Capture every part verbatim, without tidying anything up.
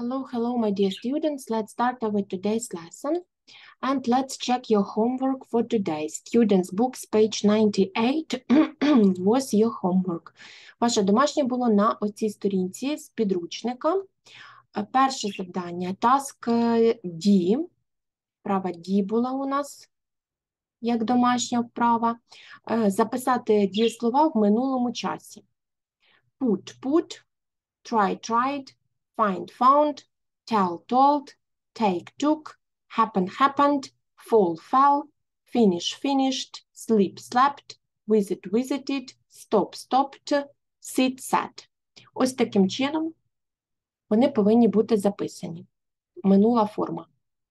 Hello, hello, my dear students. Let's start with today's lesson. And let's check your homework for today. Students' books, page ninety-eight, was your homework. Ваше домашнє було на оцій сторінці з підручника. Перше завдання, task D. Вправа D була у нас, як домашня вправа. Записати дієслова в минулому часі. Put, put, try, tried, find, found, tell, told, take, took, happen, happened, fall, fell, finish, finished, sleep, slept, visit, visited, stop, stopped, sit, sat. Ось таким чином вони повинні бути записані. Минула форма.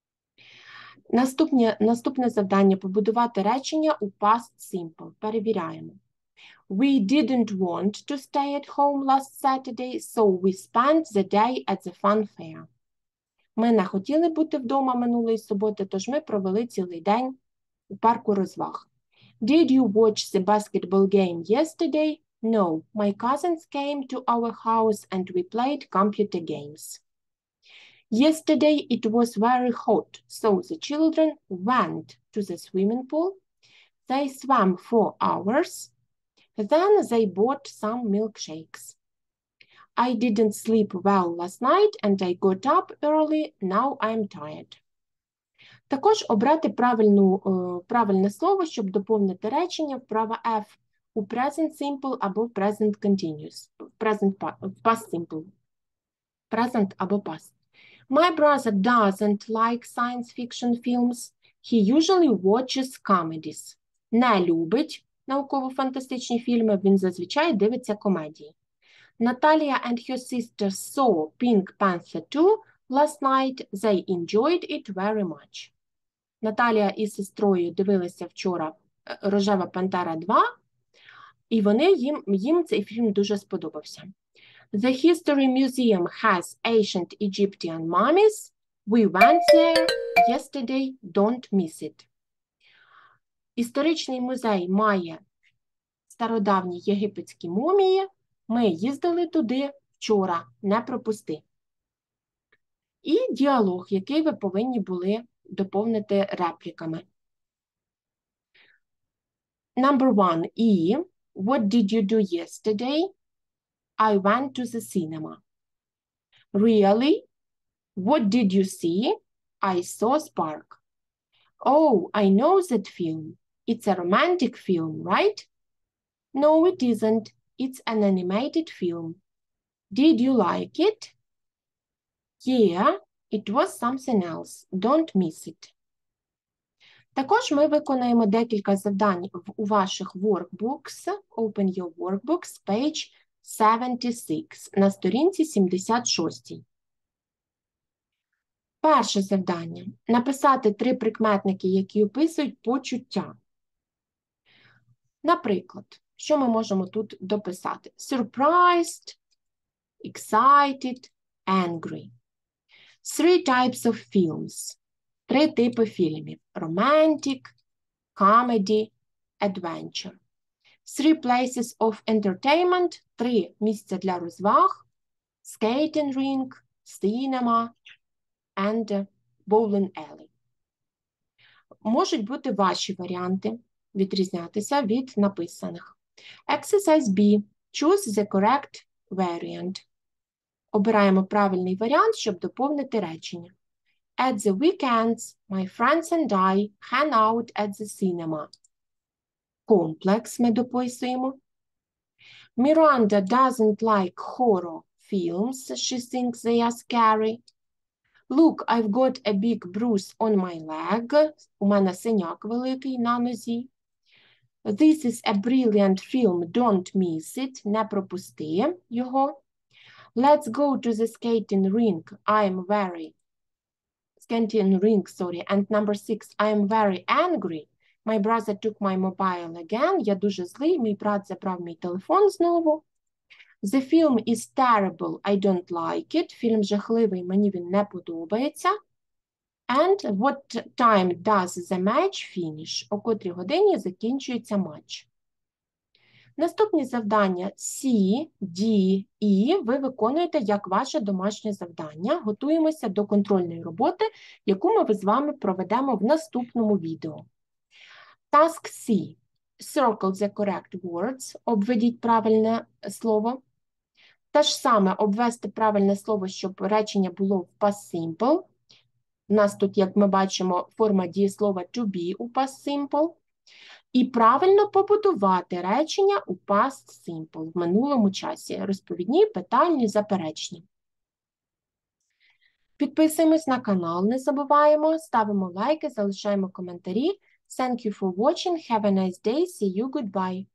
Наступне, наступне завдання – побудувати речення у past simple. Перевіряємо. We didn't want to stay at home last Saturday, so we spent the day at the fun fair. Ми не хотіли бути вдома минулої суботи, тож ми провели цілий день у парку розваг. Did you watch the basketball game yesterday? No, my cousins came to our house and we played computer games. Yesterday it was very hot, so the children went to the swimming pool. They swam for hours. Then they bought some milkshakes. I didn't sleep well last night and I got up early. Now I'm tired. Також обрати правильну, правильне слово, щоб доповнити речення вправа F у present simple або present continuous. Present past simple. Present або past. My brother doesn't like science fiction films. He usually watches comedies. Не любить науково-фантастичні фільми, він зазвичай дивиться комедії. Natalia and her sister saw Pink Panther two last night. They enjoyed it very much. Наталія із сестрою дивилися вчора «Рожева пантера два», і вони, їм, їм цей фільм дуже сподобався. The History Museum has ancient Egyptian mummies. We went there yesterday. Don't miss it. Історичний музей має стародавні єгипетські мумії. Ми їздили туди вчора, не пропусти. І діалог, який ви повинні були доповнити репліками. Number one, E. What did you do yesterday? I went to the cinema. Really? What did you see? I saw Spark. Oh, I know that film. It's a romantic film, right? No, it isn't. It's an animated film. Did you like it? Yeah, it was something else. Don't miss it. Також ми виконаємо декілька завдань у ваших workbooks. Open your workbooks, page seventy-six, на сторінці сімдесят шість. Перше завдання. Написати три прикметники, які описують почуття. Наприклад, що ми можемо тут дописати? Surprised, excited, angry. Three types of films. Три типи фільмів. Romantic, comedy, adventure. Three places of entertainment. Три місця для розваг. Skating rink, cinema and bowling alley. Можуть бути ваші варіанти, відрізнятися від написаних. Exercise B. Choose the correct variant. Обираємо правильний варіант, щоб доповнити речення. At the weekends, my friends and I hang out at the cinema. Комплекс ми дописуємо. Miranda doesn't like horror films. She thinks they are scary. Look, I've got a big bruise on my leg. У мене синяк великий на нозі. This is a brilliant film. Don't miss it. Не пропусти його. Let's go to the skating rink. I'm very... Skating rink, sorry. And number six, I'm very angry. My brother took my mobile again. Я дуже злий. Мій брат забрав мій телефон знову. The film is terrible. I don't like it. Фільм жахливий. Мені він не подобається. And what time does the match finish? О котрій годині закінчується матч? Наступні завдання C, D, E ви виконуєте як ваше домашнє завдання. Готуємося до контрольної роботи, яку ми з вами проведемо в наступному відео. Task C. Circle the correct words. Обведіть правильне слово. Те ж саме обвести правильне слово, щоб речення було в past simple. У нас тут, як ми бачимо, форма дієслова to be у past simple. І правильно побудувати речення у past simple в минулому часі. Розповідні, питальні, заперечні. Підписуємось на канал, не забуваємо, ставимо лайки, залишаємо коментарі. Thank you for watching. Have a nice day. See you. Goodbye.